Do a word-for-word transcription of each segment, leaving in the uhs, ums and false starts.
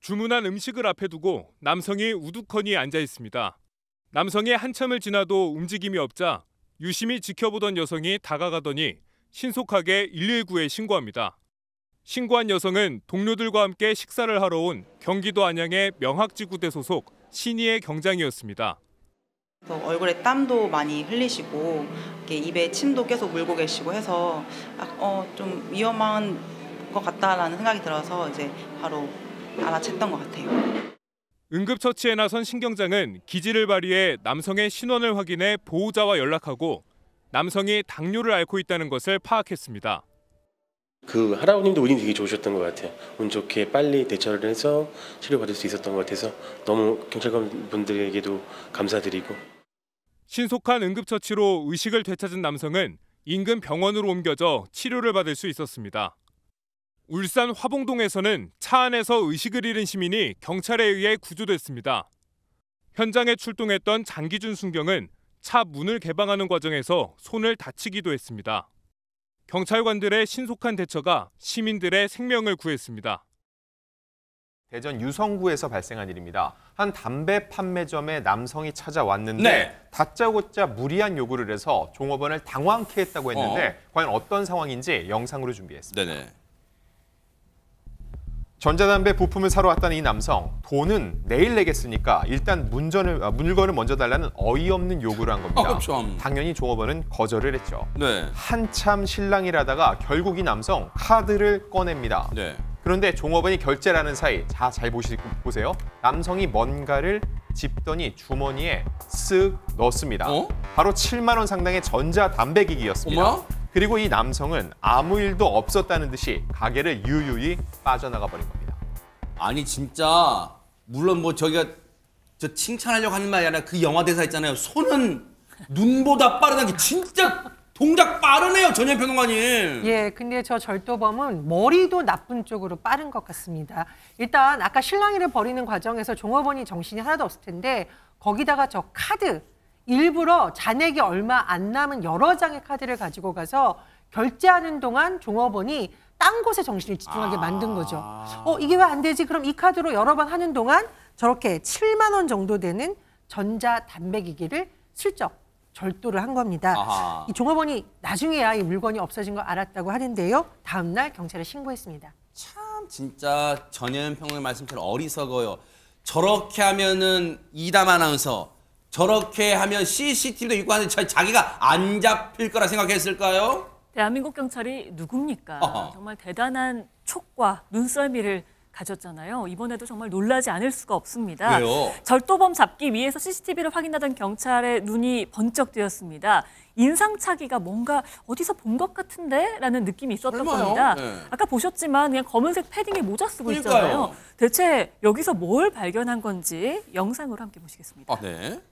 주문한 음식을 앞에 두고 남성이 우두커니 앉아 있습니다. 남성이 한참을 지나도 움직임이 없자 유심히 지켜보던 여성이 다가가더니 신속하게 일일구에 신고합니다. 신고한 여성은 동료들과 함께 식사를 하러 온 경기도 안양의 명학지구대 소속 신희의 경장이었습니다. 얼굴에 땀도 많이 흘리시고 입에 침도 계속 물고 계시고 해서 어, 좀 위험한 것 같다라는 생각이 들어서 이제 바로 알아챘던 것 같아요. 응급처치에 나선 신 경장은 기지를 발휘해 남성의 신원을 확인해 보호자와 연락하고 남성이 당뇨를 앓고 있다는 것을 파악했습니다. 그 할아버님도 운이 되게 좋으셨던 것 같아요. 운 좋게 빨리 대처를 해서 치료받을 수 있었던 것 같아서 너무 경찰관 분들에게도 감사드리고. 신속한 응급처치로 의식을 되찾은 남성은 인근 병원으로 옮겨져 치료를 받을 수 있었습니다. 울산 화봉동에서는 차 안에서 의식을 잃은 시민이 경찰에 의해 구조됐습니다. 현장에 출동했던 장기준 순경은 차 문을 개방하는 과정에서 손을 다치기도 했습니다. 경찰관들의 신속한 대처가 시민들의 생명을 구했습니다. 대전 유성구에서 발생한 일입니다. 한 담배 판매점에 남성이 찾아왔는데 네. 다짜고짜 무리한 요구를 해서 종업원을 당황케 했다고 했는데 어. 과연 어떤 상황인지 영상으로 준비했습니다. 네네. 전자담배 부품을 사러 왔다는 이 남성, 돈은 내일 내겠으니까 일단 문전을, 물건을 먼저 달라는 어이없는 요구를 한 겁니다. 아, 참. 당연히 종업원은 거절을 했죠. 네. 한참 실랑이라다가 결국 이 남성 카드를 꺼냅니다. 네. 그런데 종업원이 결제를 하는 사이, 자, 잘 보시, 보세요. 남성이 뭔가를 짚더니 주머니에 쓱 넣었습니다. 어? 바로 칠만 원 상당의 전자담배기기였습니다. 어머? 그리고 이 남성은 아무 일도 없었다는 듯이 가게를 유유히 빠져나가 버린 겁니다. 아니 진짜 물론 뭐 저기가 저 칭찬하려고 하는 말이 아니라 그 영화 대사 있잖아요. 손은 눈보다 빠르다는 게 진짜 동작 빠르네요, 전현 평론가님. 예, 근데 저 절도범은 머리도 나쁜 쪽으로 빠른 것 같습니다. 일단 아까 실랑이를 벌이는 과정에서 종업원이 정신이 하나도 없을 텐데 거기다가 저 카드, 일부러 잔액이 얼마 안 남은 여러 장의 카드를 가지고 가서 결제하는 동안 종업원이 딴 곳에 정신을 집중하게 만든 거죠. 어, 이게 왜 안 되지? 그럼 이 카드로 여러 번 하는 동안 저렇게 칠만 원 정도 되는 전자담배기기를 슬쩍 절도를 한 겁니다. 아하. 이 종업원이 나중에야 이 물건이 없어진 걸 알았다고 하는데요. 다음 날 경찰에 신고했습니다. 참 진짜 전현 평론가님 말씀처럼 어리석어요. 저렇게 하면은 이담 아나운서, 저렇게 하면 씨씨티비도 있고 하는데 자기가 안 잡힐 거라 생각했을까요? 대한민국 경찰이 누굽니까? 어허. 정말 대단한 촉과 눈썰미를 가졌잖아요. 이번에도 정말 놀라지 않을 수가 없습니다. 왜요? 절도범 잡기 위해서 씨씨티비를 확인하던 경찰의 눈이 번쩍 뜨였습니다. 인상착의가 뭔가 어디서 본 것 같은데? 라는 느낌이 있었던 설마요? 겁니다. 네. 아까 보셨지만 그냥 검은색 패딩에 모자 쓰고 그러니까요. 있잖아요. 대체 여기서 뭘 발견한 건지 영상으로 함께 보시겠습니다. 아, 네.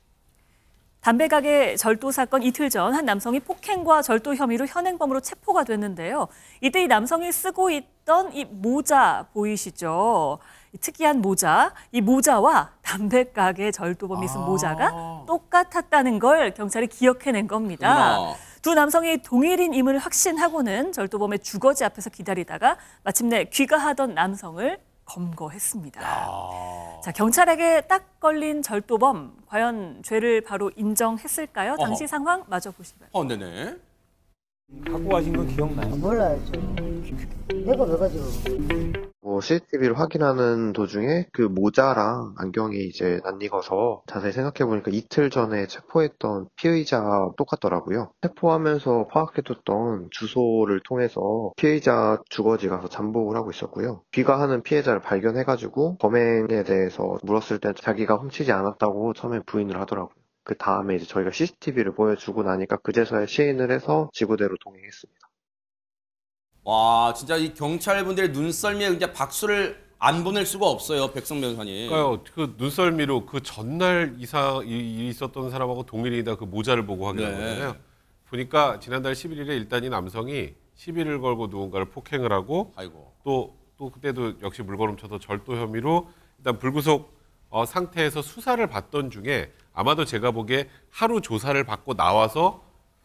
담배가게 절도 사건 이틀 전 한 남성이 폭행과 절도 혐의로 현행범으로 체포가 됐는데요. 이때 이 남성이 쓰고 있던 이 모자 보이시죠? 이 특이한 모자, 이 모자와 담배가게 절도범이 쓴 아. 모자가 똑같았다는 걸 경찰이 기억해낸 겁니다. 어머나. 두 남성이 동일인임을 확신하고는 절도범의 주거지 앞에서 기다리다가 마침내 귀가하던 남성을 검거했습니다. 아. 자, 경찰에게 딱 걸린 절도범, 과연 죄를 바로 인정했을까요? 어허. 당시 상황 마저 보시면. 어, 네네. 갖고 가신 거 기억나요? 몰라요. 저. 내가 왜 가지고. 뭐 씨씨티비를 확인하는 도중에 그 모자랑 안경이 이제 낯익어서 자세히 생각해보니까 이틀 전에 체포했던 피의자와 똑같더라고요. 체포하면서 파악해뒀던 주소를 통해서 피의자 주거지 가서 잠복을 하고 있었고요. 귀가하는 피해자를 발견해가지고 범행에 대해서 물었을 때 자기가 훔치지 않았다고 처음에 부인을 하더라고요. 그 다음에 이제 저희가 씨씨티비를 보여주고 나니까 그제서야 시인을 해서 지구대로 동행했습니다. 와, 진짜 이 경찰분들의 눈썰미에 진짜 박수를 안 보낼 수가 없어요, 백성 변호사님. 그러니까요. 그 눈썰미로 그 전날 이상 일이 있었던 사람하고 동일이다 그 모자를 보고 확인한 네. 거잖아요. 보니까 지난달 십일 일에 일단 이 남성이 시비를 걸고 누군가를 폭행을 하고 아이고. 또, 또 그때도 역시 물건 훔쳐서 절도 혐의로 일단 불구속 어, 상태에서 수사를 받던 중에 아마도 제가 보기에 하루 조사를 받고 나와서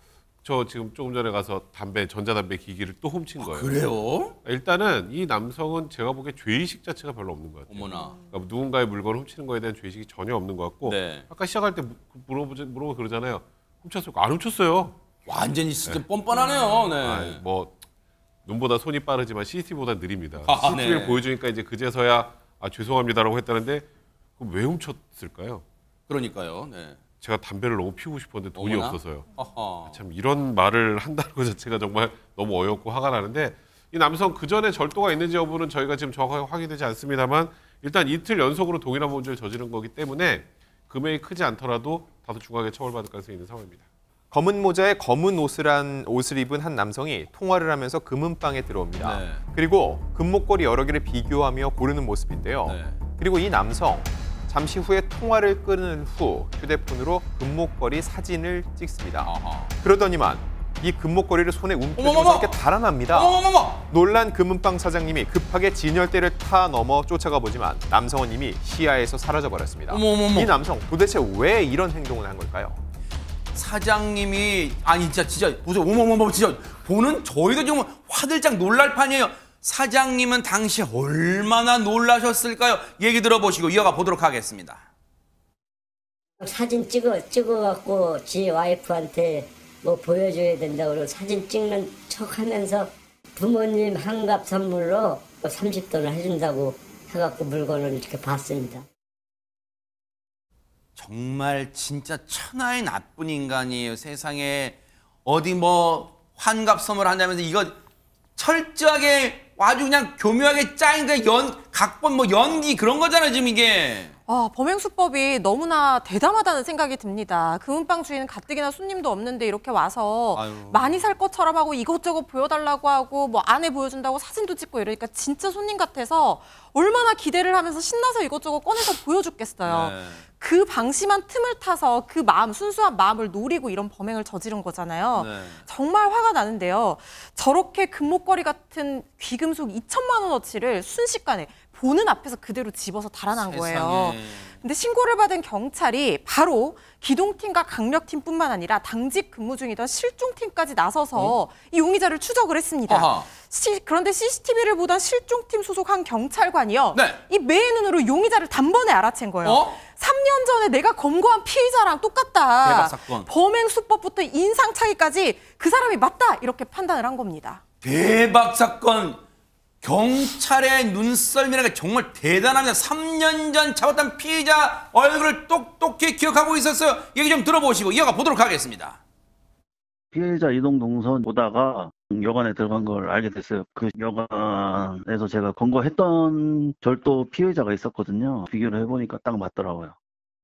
저 지금 조금 전에 가서 담배 전자담배 기기를 또 훔친 아, 거예요. 그래요? 일단은 이 남성은 제가 보기에 죄의식 자체가 별로 없는 것 같아요. 어머나. 그러니까 누군가의 물건을 훔치는 거에 대한 죄의식이 전혀 없는 것 같고 네. 아까 시작할 때 물어보지 물어보 그러잖아요. 훔쳤을까? 안 훔쳤어요. 완전히 진짜 네. 뻔뻔하네요. 네. 아이, 뭐 눈보다 손이 빠르지만 씨씨티비보다 느립니다. 아, 씨씨티비를 네. 보여주니까 이제 그제서야 아, 죄송합니다라고 했다는데 그럼 왜 훔쳤을까요? 그러니까요. 네. 제가 담배를 너무 피우고 싶었는데 돈이 어머나? 없어서요. 어허. 참 이런 말을 한다는 것 자체가 정말 너무 어이없고 화가 나는데 이 남성 그 전에 절도가 있는지 여부는 저희가 지금 정확하게 확인되지 않습니다만 일단 이틀 연속으로 동일한 범죄를 저지른 거기 때문에 금액이 크지 않더라도 다소 중하게 처벌받을 가능성이 있는 상황입니다. 검은 모자에 검은 옷을 한 옷을 입은 한 남성이 통화를 하면서 금은방에 들어옵니다. 네. 그리고 금목걸이 여러 개를 비교하며 고르는 모습인데요. 네. 그리고 이 남성 잠시 후에 통화를 끊은 후 휴대폰으로 금목걸이 사진을 찍습니다. 아하. 그러더니만 이 금목걸이를 손에 움켜쥐고서 어머머머! 이렇게 달아납니다. 어머머머! 놀란 금은방 사장님이 급하게 진열대를 타 넘어 쫓아가 보지만 남성은 이미 시야에서 사라져버렸습니다. 어머머머! 이 남성 도대체 왜 이런 행동을 한 걸까요? 사장님이 아니 진짜 진짜 보세요. 어머머머 진짜 보는 저희도 지금 화들짝 놀랄 판이에요. 사장님은 당시 얼마나 놀라셨을까요? 얘기 들어보시고 이어가 보도록 하겠습니다. 사진 찍어 찍어갖고 지 와이프한테 뭐 보여줘야 된다고 그러고 사진 찍는 척하면서 부모님 한갑 선물로 삼십 돈을 해준다고 해갖고 물건을 이렇게 봤습니다. 정말 진짜 천하의 나쁜 인간이에요. 세상에 어디 뭐 환갑 선물 한다면서 이거 철저하게 아주 그냥 교묘하게 짜인 그 연 각본 뭐 연기 그런 거잖아요 지금 이게. 아, 범행 수법이 너무나 대담하다는 생각이 듭니다. 금은방 주인은 가뜩이나 손님도 없는데 이렇게 와서 아유. 많이 살 것처럼 하고 이것저것 보여달라고 하고 뭐 안에 보여준다고 사진도 찍고 이러니까 진짜 손님 같아서 얼마나 기대를 하면서 신나서 이것저것 꺼내서 보여줬겠어요. 네. 그 방심한 틈을 타서 그 마음, 순수한 마음을 노리고 이런 범행을 저지른 거잖아요. 네. 정말 화가 나는데요. 저렇게 금목걸이 같은 귀금속 이천만 원어치를 순식간에 보는 앞에서 그대로 집어서 달아난 거예요. 세상에. 근데 신고를 받은 경찰이 바로 기동팀과 강력팀뿐만 아니라 당직 근무 중이던 실종팀까지 나서서 어? 이 용의자를 추적을 했습니다. 아하. 시, 그런데 씨씨티비를 보던 실종팀 소속 한 경찰관이요. 네. 이 매의 눈으로 용의자를 단번에 알아챈 거예요. 어? 삼 년 전에 내가 검거한 피의자랑 똑같다. 대박 사건. 범행 수법부터 인상착의까지 그 사람이 맞다. 이렇게 판단을 한 겁니다. 대박 사건. 경찰의 눈썰미라는 게 정말 대단합니다. 삼 년 전 잡았던 피의자 얼굴을 똑똑히 기억하고 있었어요. 얘기 좀 들어보시고 이어가 보도록 하겠습니다. 피해자 이동 동선 보다가 여관에 들어간 걸 알게 됐어요. 그 여관에서 제가 검거했던 절도 피해자가 있었거든요. 비교를 해보니까 딱 맞더라고요.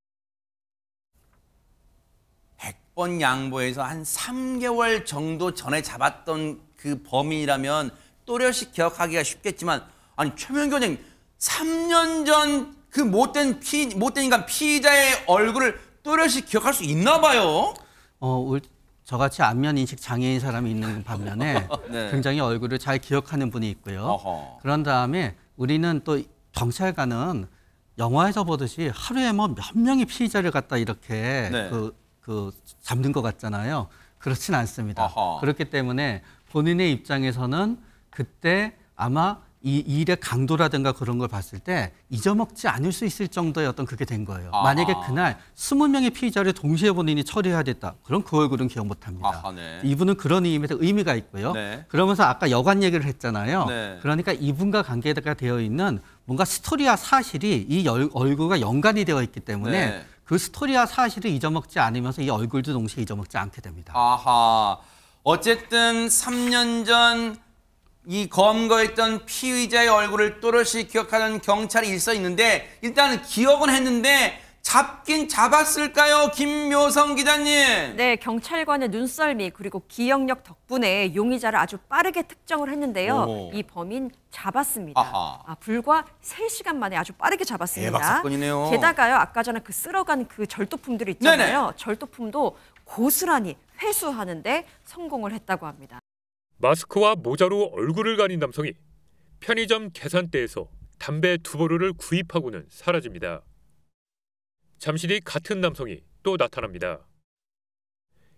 백 번 양보해서 한 삼 개월 정도 전에 잡았던 그 범인이라면 또렷이 기억하기가 쉽겠지만 아니 최명규 원장님 삼 년 전 그 못된 피 못된 인간 피의자의 얼굴을 또렷이 기억할 수 있나 봐요. 어, 울, 저같이 안면 인식 장애인 사람이 있는 반면에 네. 굉장히 얼굴을 잘 기억하는 분이 있고요. 어허. 그런 다음에 우리는 또 경찰관은 영화에서 보듯이 하루에 뭐 몇 명의 피의자를 갖다 이렇게 네. 그, 그 잡는 것 같잖아요. 그렇진 않습니다. 어허. 그렇기 때문에 본인의 입장에서는 그때 아마 이 일의 강도라든가 그런 걸 봤을 때 잊어먹지 않을 수 있을 정도의 어떤 그게 된 거예요. 아하. 만약에 그날 스무 명의 피의자를 동시에 본인이 처리해야 됐다. 그럼 그 얼굴은 기억 못합니다. 아하, 네. 이분은 그런 의미에서 의미가 있고요. 네. 그러면서 아까 여관 얘기를 했잖아요. 네. 그러니까 이분과 관계가 되어 있는 뭔가 스토리와 사실이 이 열, 얼굴과 연관이 되어 있기 때문에 네. 그 스토리와 사실을 잊어먹지 않으면서 이 얼굴도 동시에 잊어먹지 않게 됩니다. 아하. 어쨌든 삼 년 전 이 검거했던 피의자의 얼굴을 또렷이 기억하는 경찰이 있어 있는데 일단 기억은 했는데 잡긴 잡았을까요? 김묘성 기자님. 네, 경찰관의 눈썰미 그리고 기억력 덕분에 용의자를 아주 빠르게 특정을 했는데요. 오. 이 범인 잡았습니다. 아하. 아, 불과 세 시간 만에 아주 빠르게 잡았습니다. 대박 사건이네요. 게다가요, 아까 전에 그 쓸어간 그 절도품들이 있잖아요. 네네. 절도품도 고스란히 회수하는데 성공을 했다고 합니다. 마스크와 모자로 얼굴을 가린 남성이 편의점 계산대에서 담배 두 보루를 구입하고는 사라집니다. 잠시 뒤 같은 남성이 또 나타납니다.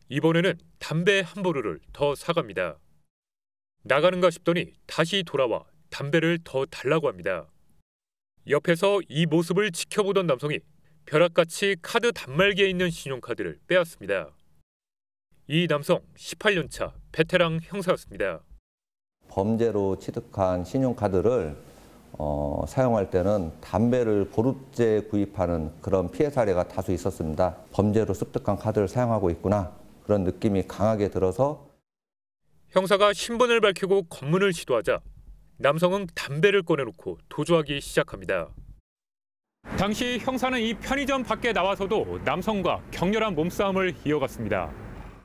이번에는 담배 한 보루를 더 사갑니다. 나가는가 싶더니 다시 돌아와 담배를 더 달라고 합니다. 옆에서 이 모습을 지켜보던 남성이 벼락같이 카드 단말기에 있는 신용카드를 빼앗습니다. 이 남성 십팔 년 차 베테랑 형사였습니다. 범죄로 취득한 신용카드를 어, 사용할 때는 담배를 보루째 구입하는 그런 피해 사례가 다수 있었습니다. 범죄로 습득한 카드를 사용하고 있구나 그런 느낌이 강하게 들어서 형사가 신분을 밝히고 검문을 시도하자 남성은 담배를 꺼내놓고 도주하기 시작합니다. 당시 형사는 이 편의점 밖에 나와서도 남성과 격렬한 몸싸움을 이어갔습니다.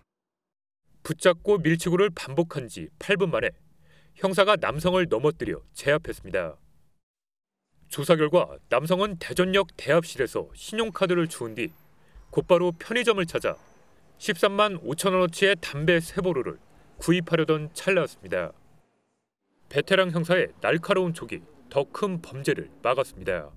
붙잡고 밀치고를 반복한 지 팔 분 만에 형사가 남성을 넘어뜨려 제압했습니다. 조사 결과 남성은 대전역 대합실에서 신용카드를 주운 뒤 곧바로 편의점을 찾아 십삼만 오천 원어치의 담배 세 보루를 구입하려던 찰나였습니다. 베테랑 형사의 날카로운 촉이 더 큰 범죄를 막았습니다.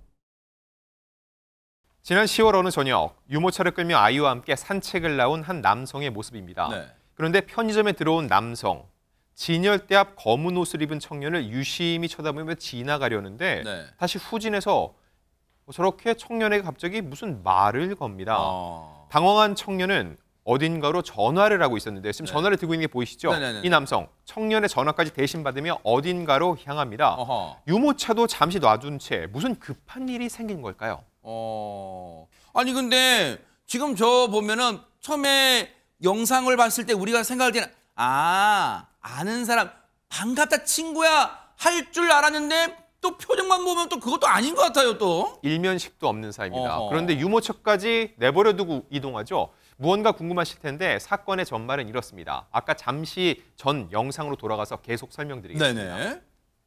지난 시월 어느 저녁 유모차를 끌며 아이와 함께 산책을 나온 한 남성의 모습입니다. 네. 그런데 편의점에 들어온 남성, 진열대 앞 검은 옷을 입은 청년을 유심히 쳐다보며 지나가려는데 네. 다시 후진해서 저렇게 청년에게 갑자기 무슨 말을 겁니다. 어. 당황한 청년은 어딘가로 전화를 하고 있었는데 지금 네. 전화를 들고 있는 게 보이시죠? 네네네. 이 남성, 청년의 전화까지 대신 받으며 어딘가로 향합니다. 어허. 유모차도 잠시 놔둔 채 무슨 급한 일이 생긴 걸까요? 어. 아니 근데 지금 저 보면은 처음에 영상을 봤을 때 우리가 생각할 때는 아, 아는 사람 반갑다 친구야 할 줄 알았는데 또 표정만 보면 또 그것도 아닌 것 같아요 또. 일면식도 없는 사이입니다. 어허. 그런데 유모차까지 내버려두고 이동하죠. 무언가 궁금하실 텐데 사건의 전말은 이렇습니다. 아까 잠시 전 영상으로 돌아가서 계속 설명드리겠습니다. 네네.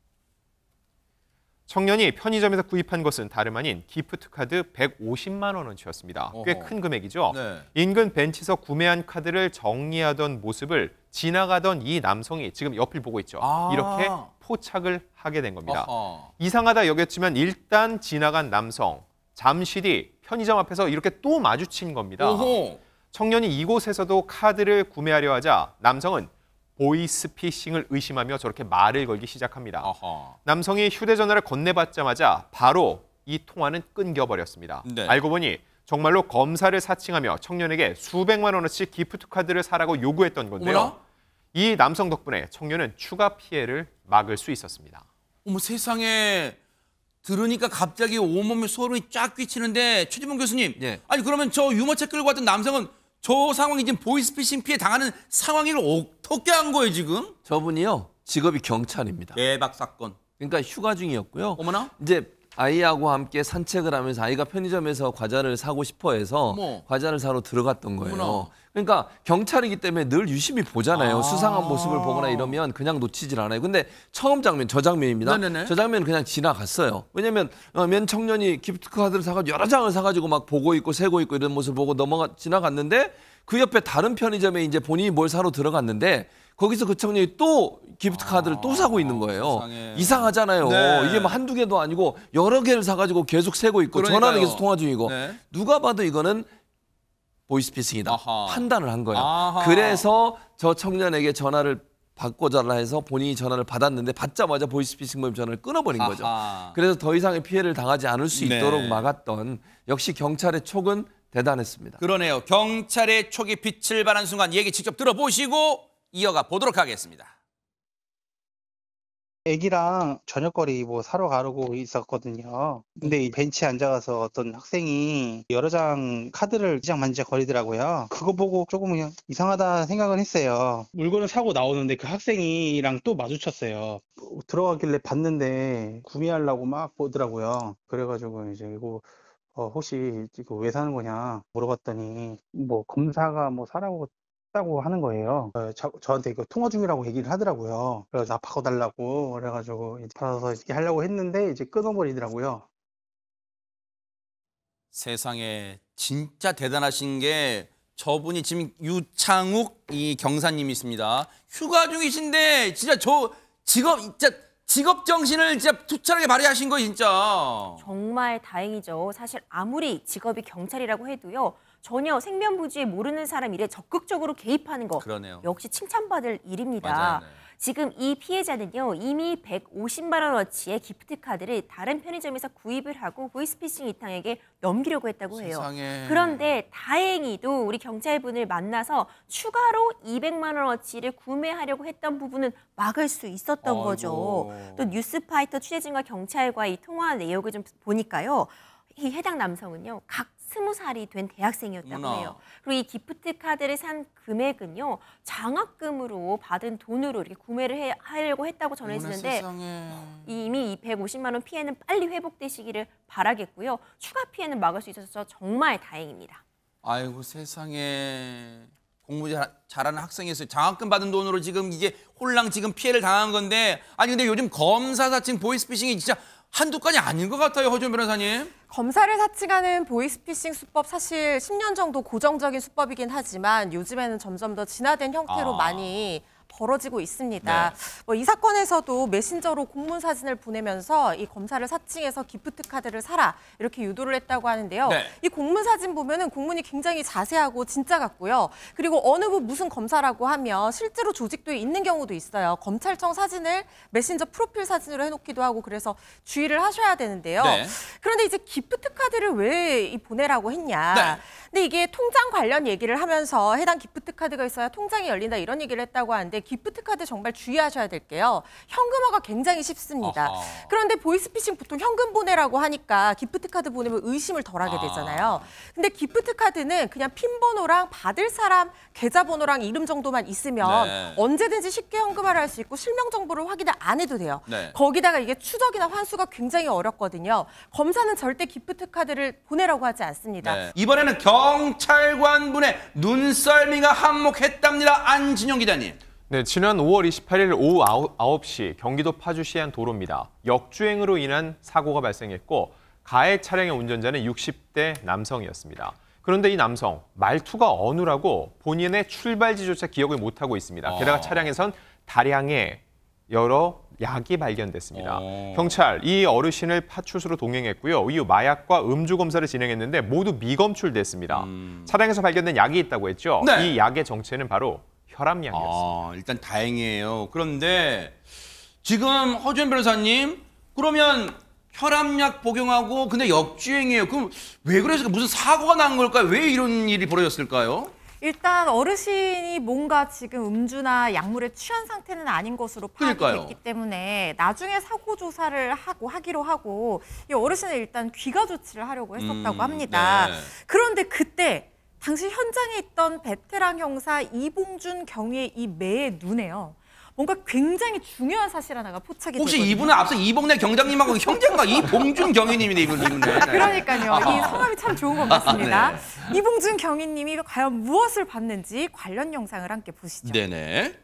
청년이 편의점에서 구입한 것은 다름 아닌 기프트카드 백오십만 원어치였습니다. 꽤 어허. 큰 금액이죠. 네. 인근 벤치에서 구매한 카드를 정리하던 모습을 지나가던 이 남성이 지금 옆을 보고 있죠. 아. 이렇게 포착을 하게 된 겁니다. 어허. 이상하다 여겼지만 일단 지나간 남성, 잠시 뒤 편의점 앞에서 이렇게 또 마주친 겁니다. 오호. 청년이 이곳에서도 카드를 구매하려 하자 남성은 보이스피싱을 의심하며 저렇게 말을 걸기 시작합니다. 어허. 남성이 휴대전화를 건네받자마자 바로 이 통화는 끊겨버렸습니다. 네. 알고 보니 정말로 검사를 사칭하며 청년에게 수백만 원어치 기프트카드를 사라고 요구했던 건데요. 어머나? 이 남성 덕분에 청년은 추가 피해를 막을 수 있었습니다. 어머 세상에 들으니까 갑자기 온몸에 소름이 쫙 끼치는데 최진봉 교수님. 예. 아니 그러면 저 유모차 끌고 왔던 남성은 저 상황이 지금 보이스피싱 피해 당하는 상황을 어떻게 한 거예요 지금? 저분이요 직업이 경찰입니다. 대박 사건. 그러니까 휴가 중이었고요. 어머나? 이제 아이하고 함께 산책을 하면서 아이가 편의점에서 과자를 사고 싶어 해서 어머. 과자를 사러 들어갔던 거예요. 어머나. 그러니까 경찰이기 때문에 늘 유심히 보잖아요. 아. 수상한 모습을 보거나 이러면 그냥 놓치질 않아요. 근데 처음 장면, 저 장면입니다. 네네네. 저 장면은 그냥 지나갔어요. 왜냐면 어, 맨 청년이 기프트카드를 사가지고 여러 장을 사가지고 막 보고 있고 세고 있고 이런 모습을 보고 넘어가 지나갔는데 그 옆에 다른 편의점에 이제 본인이 뭘 사러 들어갔는데 거기서 그 청년이 또 기프트카드를 아, 또 사고 있는 거예요. 세상에. 이상하잖아요. 네. 이게 뭐 한두 개도 아니고 여러 개를 사가지고 계속 세고 있고 그러니까요. 전화는 계속 통화 중이고 네. 누가 봐도 이거는 보이스피싱이다. 아하. 판단을 한 거예요. 아하. 그래서 저 청년에게 전화를 받고자 해서 본인이 전화를 받았는데 받자마자 보이스피싱 모임 전화를 끊어버린 거죠. 아하. 그래서 더 이상의 피해를 당하지 않을 수 네. 있도록 막았던 역시 경찰의 촉은 대단했습니다. 그러네요. 경찰의 촉이 빛을 발한 순간 얘기 직접 들어보시고 이어가 보도록 하겠습니다. 애기랑 저녁거리 뭐 사러 가려고 있었거든요. 근데 이 벤치에 앉아가서 어떤 학생이 여러 장 카드를 이장만지작 거리더라고요. 그거 보고 조금 그냥 이상하다 생각은 했어요. 물건을 사고 나오는데 그 학생이랑 또 마주쳤어요. 들어가길래 봤는데 구매하려고 막 보더라고요. 그래가지고 이제 이거 어, 혹시 이거 왜 사는 거냐 물어봤더니 뭐 검사가 뭐 사라고 다고 하는 거예요. 어, 저, 저한테 이거 통화 중이라고 얘기를 하더라고요. 그래서 나 바꿔달라고 그래가지고 이제 받아서 이렇게 하려고 했는데 이제 끊어버리더라고요. 세상에 진짜 대단하신 게 저분이 지금 유창욱 이 경사님이십니다. 휴가 중이신데 진짜 저 직업 진짜 직업 정신을 진짜 투철하게 발휘하신 거 진짜. 정말 다행이죠. 사실 아무리 직업이 경찰이라고 해도요. 전혀 생면부지에 모르는 사람 일에 적극적으로 개입하는 거 그러네요. 역시 칭찬받을 일입니다. 맞아요. 네. 지금 이 피해자는요 이미 백오십만 원어치의 기프트 카드를 다른 편의점에서 구입을 하고 보이스피싱 이탕에게 넘기려고 했다고 해요. 세상에. 그런데 다행히도 우리 경찰분을 만나서 추가로 이백만 원어치를 구매하려고 했던 부분은 막을 수 있었던 아이고. 거죠. 또 뉴스파이터 취재진과 경찰과의 통화 내역을 좀 보니까요. 이 해당 남성은요 각 스무 살이 된 대학생이었다고 어머나. 해요. 그리고 이 기프트 카드를 산 금액은요 장학금으로 받은 돈으로 이렇게 구매를 해, 하려고 했다고 전해지는데 세상에. 이미 이 백오십만 원 피해는 빨리 회복되시기를 바라겠고요. 추가 피해는 막을 수 있어서 정말 다행입니다. 아이고 세상에. 공부 잘, 잘하는 학생이었어요. 장학금 받은 돈으로 지금 이게 홀랑 지금 피해를 당한 건데 아니 근데 요즘 검사 사칭 보이스피싱이 진짜 한두 건이 아닌 것 같아요. 허준 변호사님. 검사를 사칭하는 보이스피싱 수법 사실 십 년 정도 고정적인 수법이긴 하지만 요즘에는 점점 더 진화된 형태로 아. 많이 벌어지고 있습니다. 네. 뭐 이 사건에서도 메신저로 공문 사진을 보내면서 이 검사를 사칭해서 기프트 카드를 사라 이렇게 유도를 했다고 하는데요. 네. 이 공문 사진 보면은 공문이 굉장히 자세하고 진짜 같고요. 그리고 어느 부 무슨 검사라고 하면 실제로 조직도에 있는 경우도 있어요. 검찰청 사진을 메신저 프로필 사진으로 해놓기도 하고 그래서 주의를 하셔야 되는데요. 네. 그런데 이제 기프트 카드를 왜 이 보내라고 했냐. 네. 근데 이게 통장 관련 얘기를 하면서 해당 기프트 카드가 있어야 통장이 열린다 이런 얘기를 했다고 하는데 기프트 카드 정말 주의하셔야 될 게요. 현금화가 굉장히 쉽습니다. 아하. 그런데 보이스피싱 보통 현금 보내라고 하니까 기프트 카드 보내면 의심을 덜하게 되잖아요. 근데 기프트 카드는 그냥 핀 번호랑 받을 사람 계좌번호랑 이름 정도만 있으면 네. 언제든지 쉽게 현금화를 할 수 있고 실명 정보를 확인을 안 해도 돼요. 네. 거기다가 이게 추적이나 환수가 굉장히 어렵거든요. 검사는 절대 기프트 카드를 보내라고 하지 않습니다. 네. 이번에는 경찰관분의 눈썰미가 한몫했답니다. 안진영 기자님. 네, 지난 오월 이십팔일 오후 아홉 시 경기도 파주시의 한 도로입니다. 역주행으로 인한 사고가 발생했고 가해 차량의 운전자는 육십 대 남성이었습니다. 그런데 이 남성, 말투가 어눌하고 본인의 출발지조차 기억을 못하고 있습니다. 게다가 차량에선 다량의 여러 약이 발견됐습니다. 어. 경찰, 이 어르신을 파출소로 동행했고요. 이후 마약과 음주 검사를 진행했는데 모두 미검출됐습니다. 음. 차량에서 발견된 약이 있다고 했죠. 네. 이 약의 정체는 바로 혈압약이었습니다. 아, 일단 다행이에요. 그런데 지금 허준 변호사님, 그러면 혈압약 복용하고 근데 역주행이에요. 그럼 왜 그랬을까? 무슨 사고가 난 걸까요? 왜 이런 일이 벌어졌을까요? 일단 어르신이 뭔가 지금 음주나 약물에 취한 상태는 아닌 것으로 파악이 그러니까요. 됐기 때문에 나중에 사고 조사를 하고 하기로 하고 이 어르신을 일단 귀가 조치를 하려고 했었다고 음, 합니다. 네. 그런데 그때 당시 현장에 있던 베테랑 형사 이봉준 경위의 이 매의 눈에요. 뭔가 굉장히 중요한 사실 하나가 포착이 혹시 되거든요. 이분은 앞서 이봉래 경장님하고 형제인가? 이봉준 경위님인데 이분 이분네. 그러니까요. 이 성함이 참 좋은 것 같습니다. 네. 이봉준 경위님이 과연 무엇을 봤는지 관련 영상을 함께 보시죠. 네네.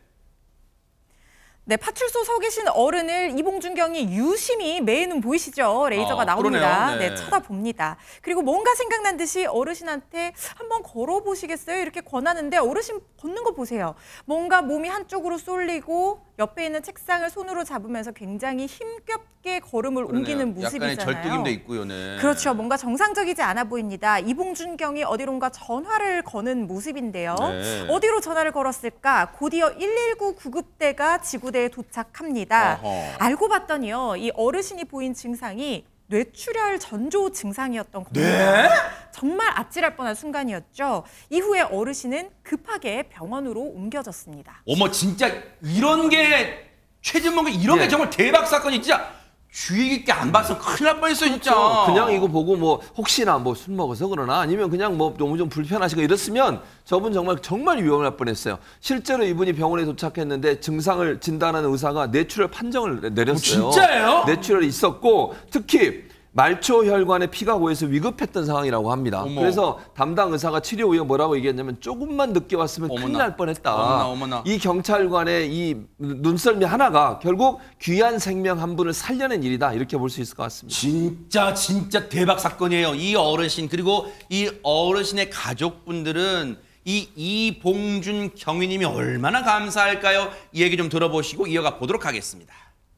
네, 파출소 서 계신 어른을 이봉준 경이 유심히 매는 보이시죠? 레이저가 아, 나옵니다. 그러네요. 네. 네, 쳐다봅니다. 그리고 뭔가 생각난 듯이 어르신한테 한번 걸어보시겠어요? 이렇게 권하는데 어르신 걷는 거 보세요. 뭔가 몸이 한쪽으로 쏠리고 옆에 있는 책상을 손으로 잡으면서 굉장히 힘겹게 걸음을 그러네요. 옮기는 모습이잖아요. 약간의 절뚝임도 있고요. 네. 그렇죠. 뭔가 정상적이지 않아 보입니다. 이봉준 경이 어디론가 전화를 거는 모습인데요. 네. 어디로 전화를 걸었을까? 곧이어 일일구 구급대가 지구대에 도착합니다. 어허. 알고 봤더니요. 이 어르신이 보인 증상이 뇌출혈 전조 증상이었던 겁니다. 네? 정말 아찔할 뻔한 순간이었죠. 이후에 어르신은 급하게 병원으로 옮겨졌습니다. 어머 진짜 이런 게 최진봉이 이런 게 정말 대박 사건이 진짜 주의 깊게 안 봤으면 큰일 날 뻔했어요 진짜. 그렇죠. 그냥 이거 보고 뭐 혹시나 뭐 술 먹어서 그러나 아니면 그냥 뭐 너무 좀 불편하시고 이랬으면 저분 정말 정말 위험할 뻔했어요. 실제로 이분이 병원에 도착했는데 증상을 진단하는 의사가 뇌출혈 판정을 내렸어요. 어, 진짜예요? 뇌출혈이 있었고 특히 말초 혈관에 피가 고여서 위급했던 상황이라고 합니다. 어머. 그래서 담당 의사가 치료 후에 뭐라고 얘기했냐면 조금만 늦게 왔으면 큰일 어머나. 날 뻔했다. 어머나, 어머나. 이 경찰관의 이 눈썰미 하나가 결국 귀한 생명 한 분을 살려낸 일이다. 이렇게 볼 수 있을 것 같습니다. 진짜 진짜 대박 사건이에요. 이 어르신 그리고 이 어르신의 가족분들은 이 이봉준 경위님이 얼마나 감사할까요? 이 얘기 좀 들어보시고 이어가 보도록 하겠습니다.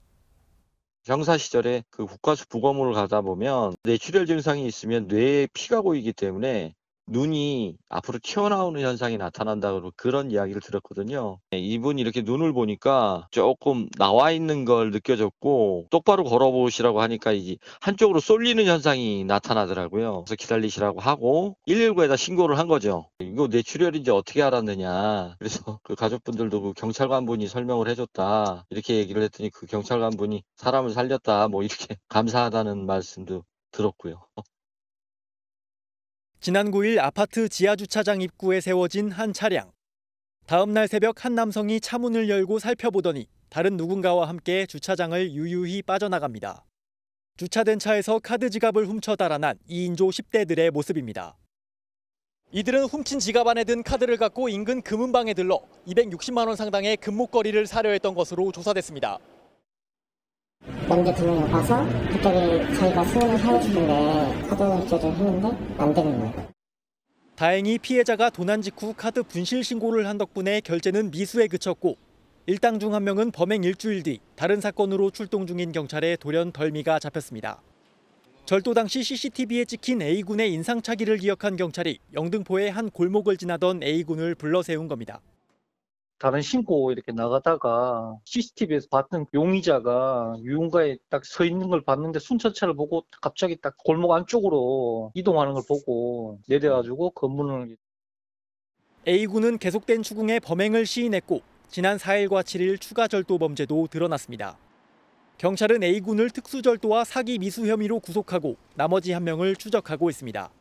형사 시절에 그 국가수 부검을 가다 보면 뇌출혈 증상이 있으면 뇌에 피가 고이기 때문에 눈이 앞으로 튀어나오는 현상이 나타난다고 그런 이야기를 들었거든요. 이분이 이렇게 눈을 보니까 조금 나와 있는 걸 느껴졌고 똑바로 걸어보시라고 하니까 이제 한쪽으로 쏠리는 현상이 나타나더라고요. 그래서 기다리시라고 하고 일일구에다 신고를 한 거죠. 이거 뇌출혈인지 어떻게 알았느냐. 그래서 그 가족분들도 그 경찰관분이 설명을 해줬다. 이렇게 얘기를 했더니 그 경찰관분이 사람을 살렸다. 뭐 이렇게 감사하다는 말씀도 들었고요. 지난 구 일 아파트 지하주차장 입구에 세워진 한 차량. 다음 날 새벽 한 남성이 차문을 열고 살펴보더니 다른 누군가와 함께 주차장을 유유히 빠져나갑니다. 주차된 차에서 카드 지갑을 훔쳐 달아난 이인조 십 대들의 모습입니다. 이들은 훔친 지갑 안에 든 카드를 갖고 인근 금은방에 들러 이백육십만 원 상당의 금목걸이를 사려 했던 것으로 조사됐습니다. 남자 두 명이 와서 갑자기 자기가 수은을 사주시는데 카드 결제를 했는데 안 되는 거예요. 다행히 피해자가 도난 직후 카드 분실 신고를 한 덕분에 결제는 미수에 그쳤고 일당 중 한 명은 범행 일주일 뒤 다른 사건으로 출동 중인 경찰에 돌연 덜미가 잡혔습니다. 절도 당시 씨씨티비에 찍힌 A군의 인상착의를 기억한 경찰이 영등포의 한 골목을 지나던 A군을 불러 세운 겁니다. 다른 신고 이렇게 나가다가 씨씨티비에서 봤던 용의자가 유흥가에 딱 서 있는 걸 봤는데 순찰차를 보고 갑자기 딱 골목 안쪽으로 이동하는 걸 보고 내려가지고 검문을. A군은 계속된 추궁에 범행을 시인했고 지난 사 일과 칠 일 추가 절도 범죄도 드러났습니다. 경찰은 A군을 특수절도와 사기 미수 혐의로 구속하고 나머지 한 명을 추적하고 있습니다.